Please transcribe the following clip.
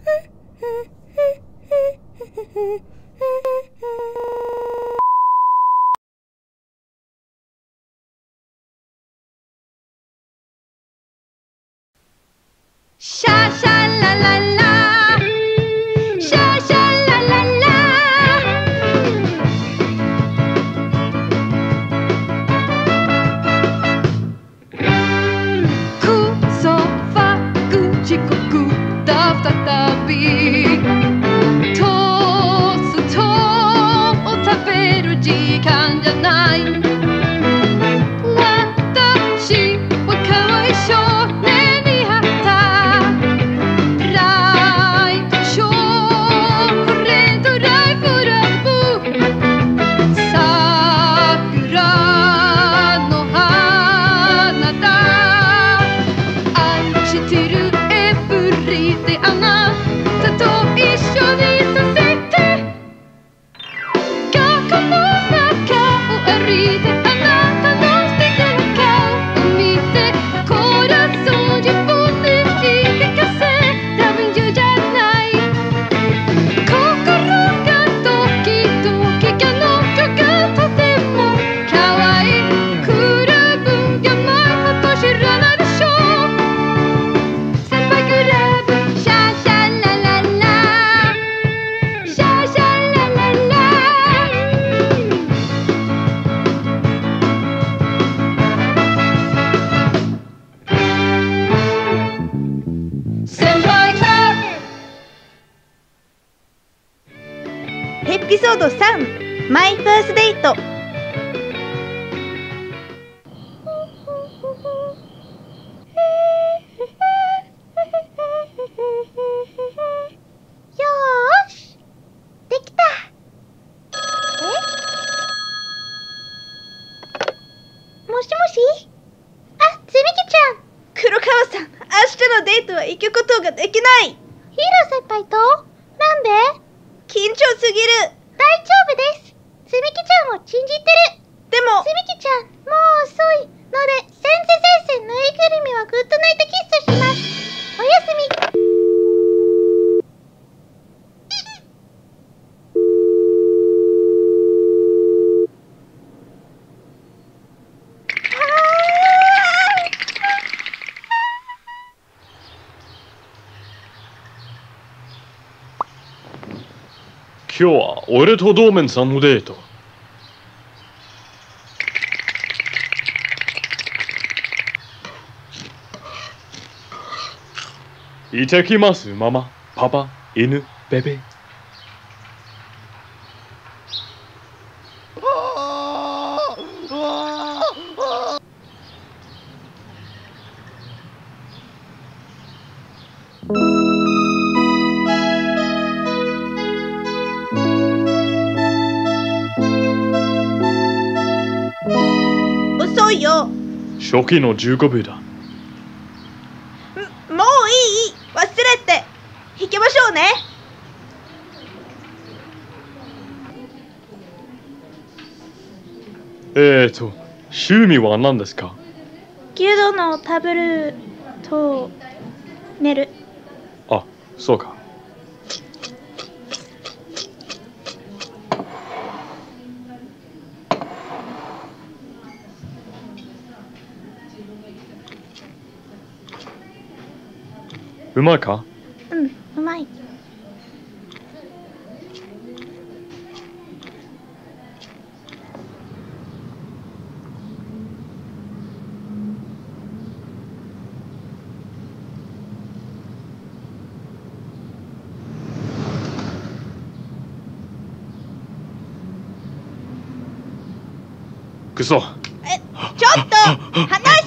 シャシャラララシャシャラララクソファク遅刻だ再びトーストを食べる時間じゃない私はかわい少年に会ったライトショーフレンドライフラブ桜の花だ愛してるエブリデイあなたと一緒にさせて学校の中を歩いてあなたの素敵な顔を見てコーラスを自分で言い聞かせラビンジュじゃない心がドキドキ彼女がとても可愛いクラブやないこと知らないでしょ先輩クラブシャシャラララシャシャラララ先輩クラブエピソード3マイファーストデート。よーしできた。もしもし。あ、つみきちゃん。黒川さん、明日のデートは行くことができない。ヒーロー先輩となんで？緊張すぎる。大丈夫です。つみきちゃんを信じてる。でもつみきちゃん、もう遅いので先生ぬいぐるみはグッドナイトキスします。おやすみ。 今日は俺とドーメンさんのデート。行ってきます、ママ、パパ、犬、ベベ。 遅いよ。 初期の15秒だ。 もういい。忘れて。行きましょうね。 趣味は何ですか？ 牛丼の食べると寝る。 あ、そうか。うまいか？ うん、うまい。 くそ。 ちょっと離れ